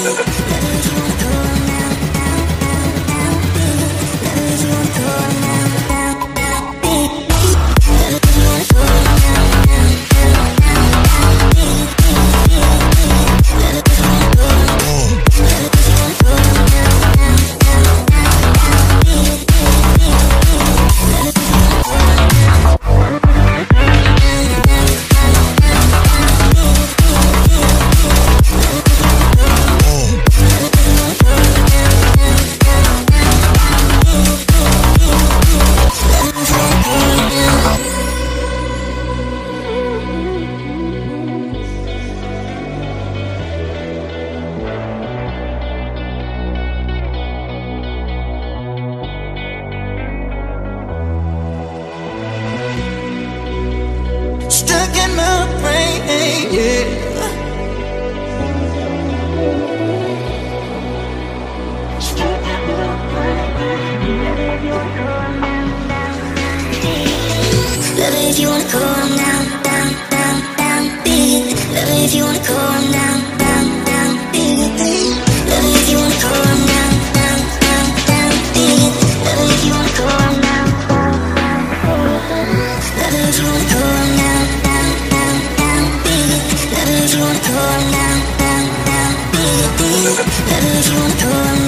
Stuck in my brain, yeah. Baby, if you wanna calm down, down, down, down, beat. Baby, if you wanna calm down, down, down, beat. Baby, if you wanna calm down, down, down, down, beat. Baby, if you wanna calm down, down, down, beat. Baby, if you wanna calm down, down, down, down, beat. Baby, if you wanna calm down, down, down, beat. Baby, if you wanna calm